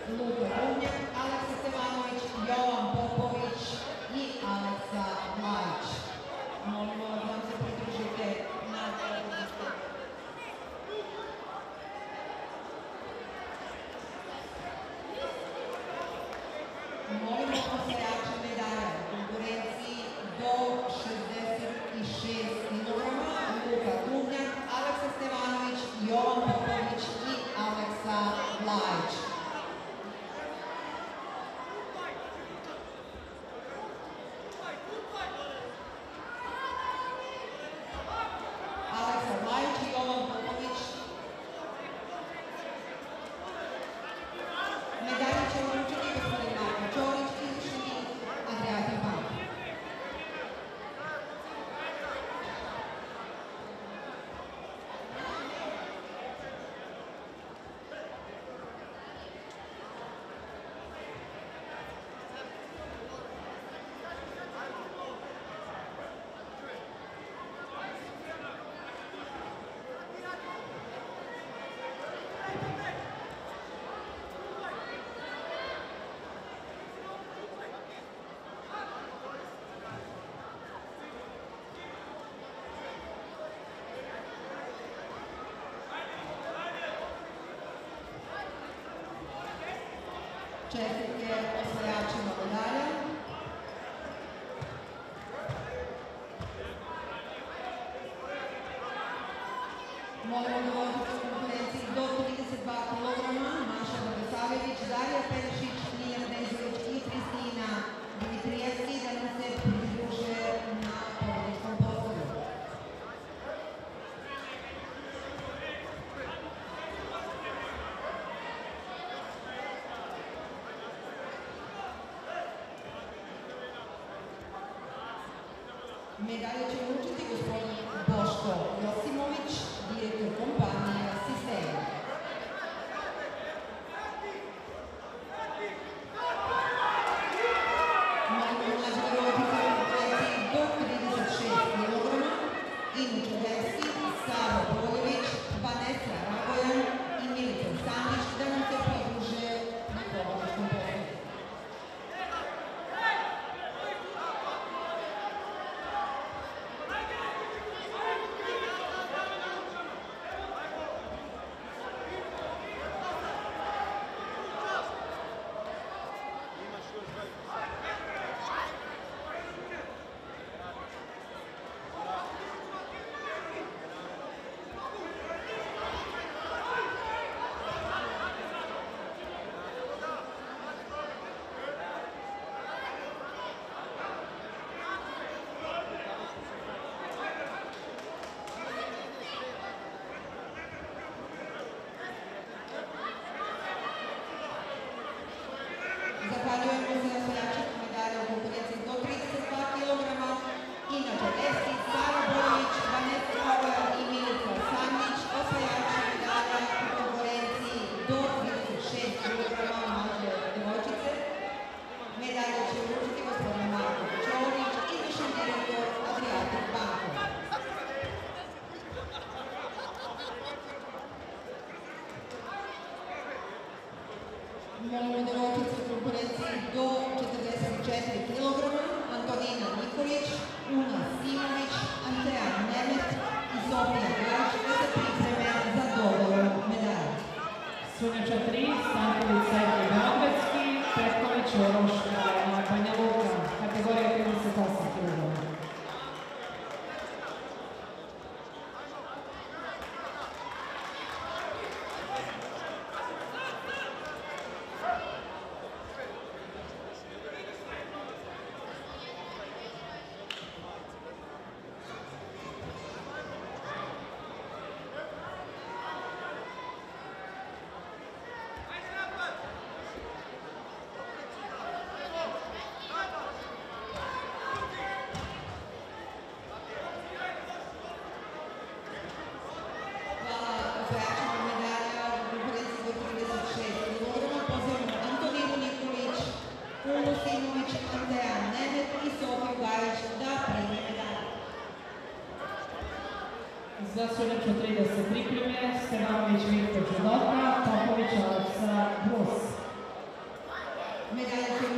Luka Duvnjak, Aleksa Stevanović, Jovan Popović i Aleksa Lajić. Molimo vas da se pridružite na listu. Molimo osvajače medalja u konkurenciji do 66 kg. Luka Duvnjak, Aleksa Stevanović, Jovan Popović i Aleksa Lajić. Aleksa Lajić i Jovan Popović. Medalje će uručiti gospodin Marko Ćorić, izvršni Adriatic Bank. Čestitke osvajačima medalja. Molimo govoriti u konkurenciji do 32 kg. Maša Bogosavljević, Darija Perišić, Nija Nezović i Kristina Dimitrijevski da nam se pridruže na pobjedičkom postoju. Medalje će uručiti gospodin Boško Josimović, direktor kompanije Sistema. Molimo mlađe vjerovateljice u konkurenciji do 36 kg. Inu Čuderski, Saro Boljević, Vanessa Ragojan i Milica Sanić da nam se pridruže na pobjedičkom postoju. Zahvaljujemo se osvajačima medalja u konkurenciji do 32 kg. Ina Čuderski, Sara Boljević, Vanessa Ragojan i Milica Sanić, osvajači medalja u konkurenciji do 36 kg mlađe devojčice. Medalje će uručiti gospodin Marko Ćorić, izvršni direktor Adriatic Banka. Molimo devojčice u konkurenciji do 44 kg. Antonina Nikolić, Una Simović, Antea Nemet i Sofija Graš da se pripreme za dodelu medalja. Sunjača 3, Stanković Sergej Beogradski, Petković Oroš Banja Luka, kategorija 38 kg. Za Sunjaču 3 da se pripreme, Stevanović Mirko Čudota, Popović Aleksa Brus. Medalja